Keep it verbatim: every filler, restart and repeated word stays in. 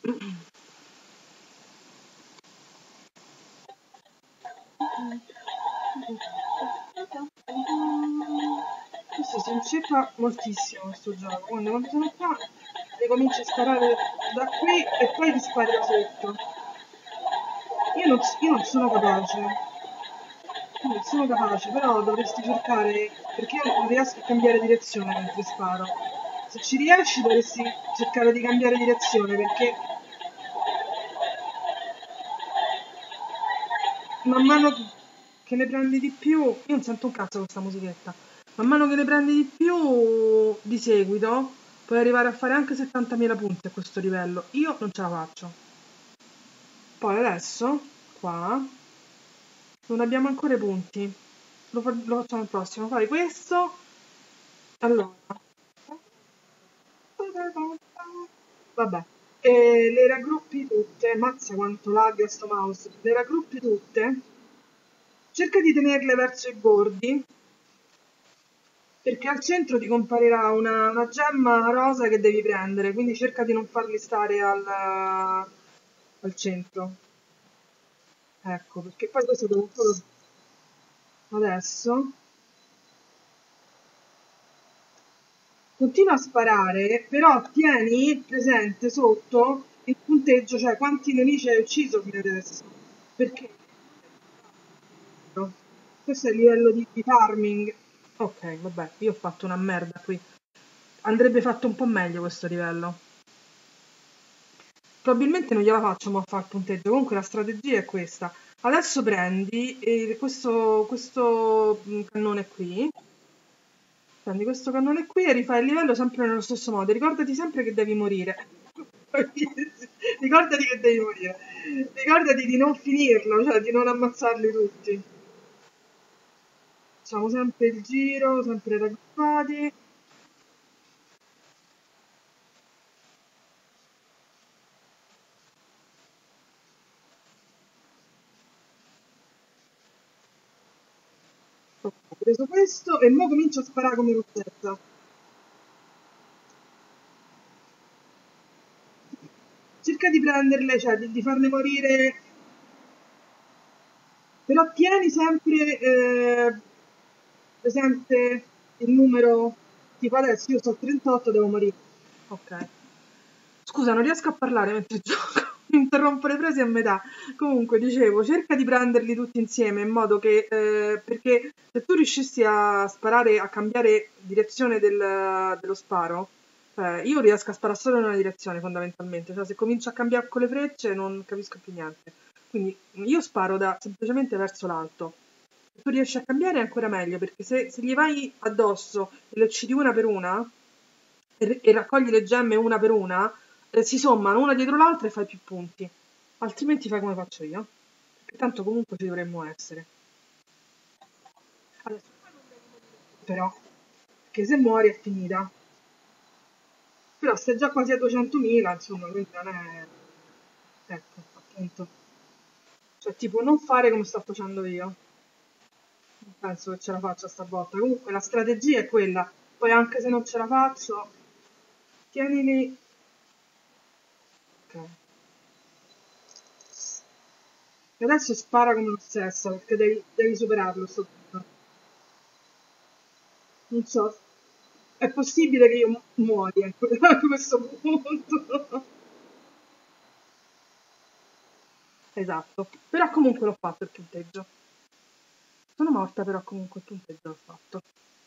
Questo si incippa moltissimo questo gioco, quindi quando sono qua le comincio a sparare da qui e poi ti spari da sotto. Io non, io non sono capace, io non sono capace, però dovresti cercare, perché io non riesco a cambiare direzione mentre sparo. Se ci riesci dovresti cercare di cambiare direzione, perché man mano che ne prendi di più, io non sento un cazzo con questa musichetta, man mano che ne prendi di più di seguito, puoi arrivare a fare anche settantamila punti a questo livello. Io non ce la faccio. Poi adesso, qua, non abbiamo ancora i punti. Lo, fa- lo facciamo al prossimo. Fai questo. Allora. Vabbè. E le raggruppi tutte. Mazza quanto lagga sto mouse. Le raggruppi tutte. Cerca di tenerle verso i bordi. Perché al centro ti comparirà una, una gemma rosa che devi prendere. Quindi cerca di non farli stare al, al centro. Ecco, perché poi questo devo solo adesso. Continua a sparare, però tieni presente sotto il punteggio, cioè quanti nemici hai ucciso fino adesso. Perché no? Questo è il livello di, di farming. Ok, vabbè, io ho fatto una merda qui. Andrebbe fatto un po' meglio questo livello. Probabilmente non gliela faccio mo a fare il punteggio, comunque la strategia è questa. Adesso prendi eh, questo, questo mm, cannone qui, prendi questo cannone qui e rifai il livello sempre nello stesso modo. Ricordati sempre che devi morire. Ricordati che devi morire. Ricordati di non finirlo, cioè di non ammazzarli tutti. Facciamo sempre il giro, sempre raggruppati. Ok, ho preso questo e ora comincio a sparare come rozzetta. Cerca di prenderle, cioè di, di farne morire, però tieni sempre eh, presente il numero, tipo adesso io sto a trentotto, devo morire. Ok. Scusa, non riesco a parlare mentre gioco, mi interrompo le frasi a metà. Comunque, dicevo, cerca di prenderli tutti insieme in modo che, eh, perché se tu riuscissi a sparare, a cambiare direzione del- dello sparo, cioè io riesco a sparare solo in una direzione fondamentalmente, cioè se comincio a cambiare con le frecce non capisco più niente. Quindi io sparo da, semplicemente verso l'alto. Se tu riesci a cambiare è ancora meglio, perché se, se gli vai addosso e le uccidi una per una, e, e raccogli le gemme una per una, eh, si sommano una dietro l'altra e fai più punti. Altrimenti fai come faccio io. Perché tanto comunque ci dovremmo essere. Adesso però, che se muori è finita. Però stai già quasi a duecentomila, insomma, quindi non è... Ecco, appunto. Cioè, tipo, non fare come sto facendo io. Non penso che ce la faccia stavolta. Comunque la strategia è quella. Poi anche se non ce la faccio, tienili... Ok. E adesso spara come l'ossessa, perché devi, devi superarlo sto punto. Non so, è possibile che io mu- muoia a questo punto. Esatto, però comunque l'ho fatto il punteggio. Sono morta, però comunque il punteggio l'ho fatto.